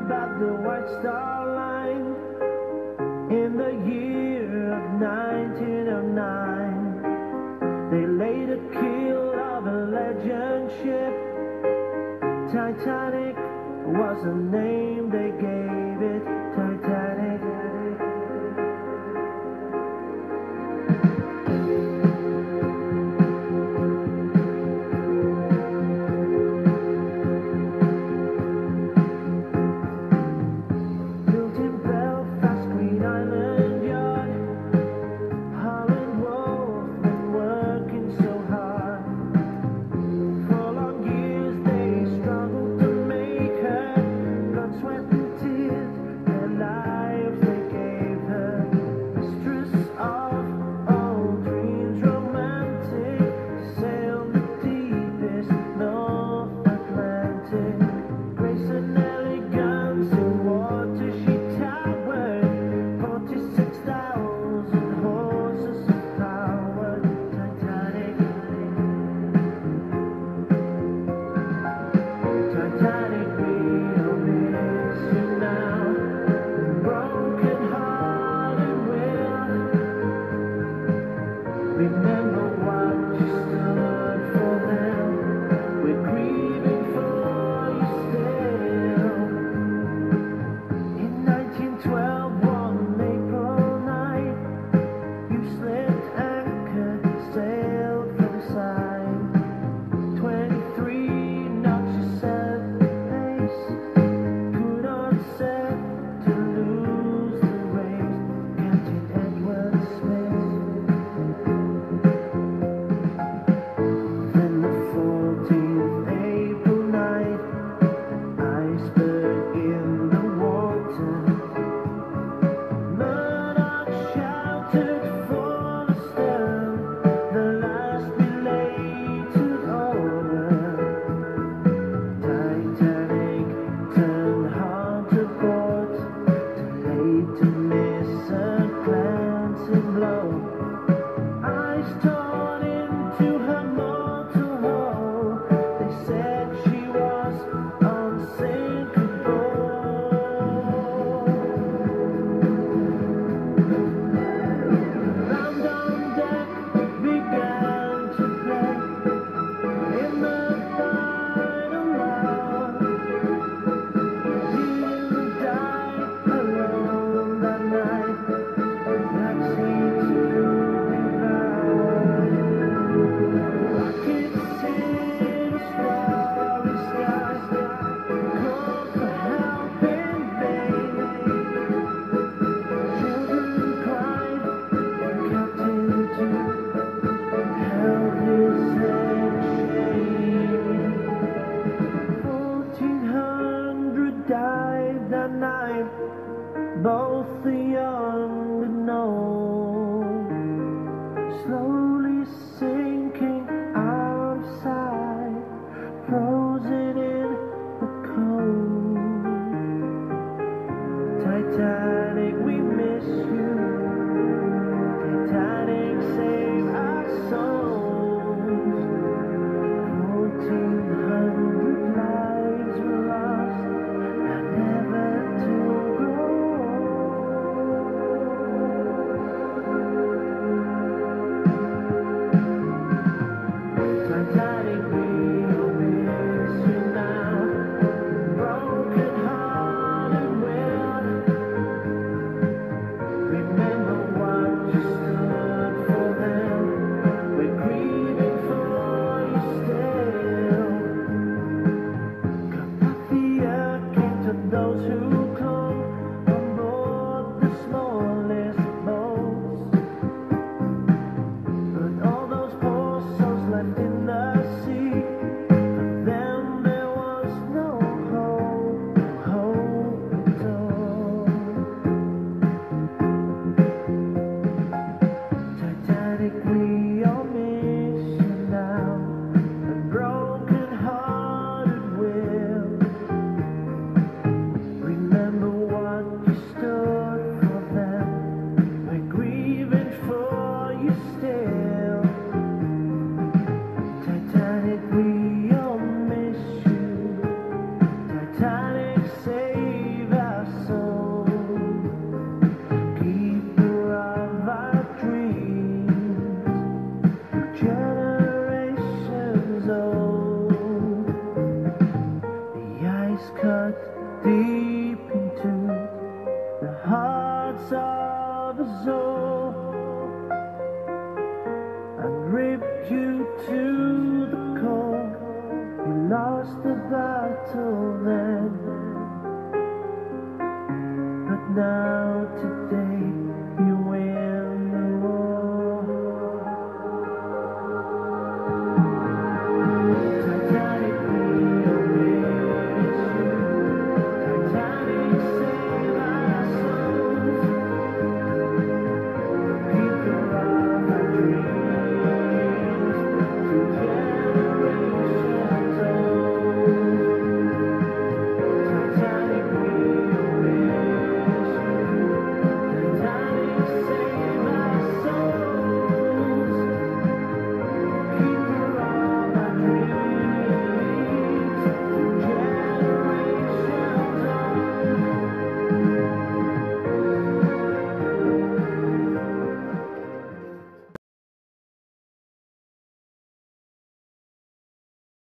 about the White Star Line in the year of 1909. They laid a keel of a legend ship. Titanic was the name they gave it. Titanic. Built in Belfast, Green Island Yard, Holland Wolf been working so hard. For long years they struggled to make her. Blood, sweat and tears, their lives they gave her. Mistress of all dreams, romantic, sailed the deepest North Atlantic. Grace and elegance in water she towered, 46,000 horses of power. Titanic. Titanic, we'll miss you now. Broken hearted will remember what you stood for them. We're grieving for you still. In 1912, one April night, you slipped anchor, sailed for the side. 23 knots you set pace, could on set to lose the race. Captain Edward Smith. Then the 14th April night, iceberg in the water. Murdoch shouted for the stern, the last belated order. Titanic turned hard to port, too late to miss a glancing blow. Eyes torn into her mortal hull, they said she was unsinkable. Round on deck began to play in the final hour. Jim died alone that night, black sea to devour. Rockets in a starry sky, called for help in vain. Children cried, Captain Duke held his head shaking. 1,400 died that night, both the young and old, slowly sinking out of sight, frozen in the cold. Titanic, we miss you. Titanic, save our souls. 1,400 lives were lost, and never to grow old. Titanic, we'll miss you now. Broken hearted will remember what you stood for them. We're grieving for you still. Carpathia came to those who clung on board the smallest boats. But all those poor souls left in the sea, for them there was no hope, hope at all. Titanic, we all miss you now. A broken hearted will remember what you stood for them. We're grieving for you still. Titanic, we all miss you. Titanic, save cut deep into the hearts of us all, and ripped you to the core. You lost the battle then, but now